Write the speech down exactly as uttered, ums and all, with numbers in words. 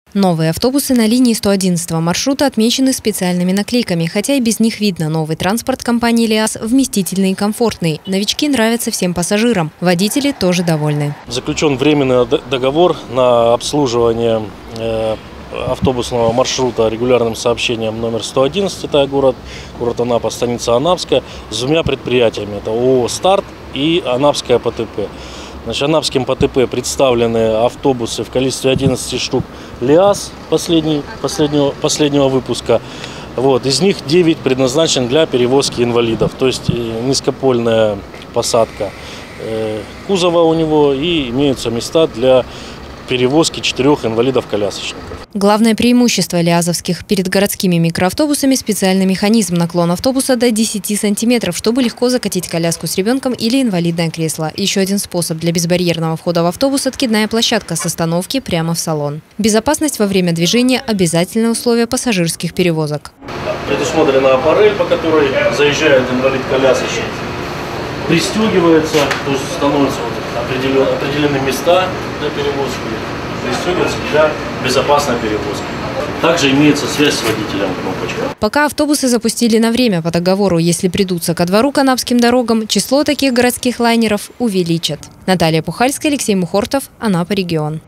Новые автобусы на линии сто одиннадцатого маршрута отмечены специальными наклейками, хотя и без них видно, новый транспорт компании «ЛиАЗ» вместительный и комфортный. Новички нравятся всем пассажирам, водители тоже довольны. Заключен временный договор на обслуживание автобусного маршрута регулярным сообщением номер сто одиннадцать, это город, город Анапа, станица Анапская, с двумя предприятиями, это ООО «Старт» и Анапская ПТП. Значит, Анапским ПТП представлены автобусы в количестве одиннадцати штук «ЛиАЗ» последний, последнего, последнего выпуска. Вот, из них девять предназначен для перевозки инвалидов, то есть низкопольная посадка кузова у него, и имеются места для перевозки четырех инвалидов-колясочников. Главное преимущество лиазовских перед городскими микроавтобусами – специальный механизм наклон автобуса до десяти сантиметров, чтобы легко закатить коляску с ребенком или инвалидное кресло. Еще один способ для безбарьерного входа в автобус – откидная площадка с остановки прямо в салон. Безопасность во время движения – обязательное условие пассажирских перевозок. Предусмотрена аппарель, по которой заезжает инвалид-колясочник, пристегивается, то есть становятся определен, определенные места для перевозки, пристегивается для безопасной перевозки. Также имеется связь с водителем, кнопочка. Пока автобусы запустили на время по договору, если придутся ко двору к анапским дорогам, число таких городских лайнеров увеличат. Наталья Пухальская, Алексей Мухортов, Анапа регион.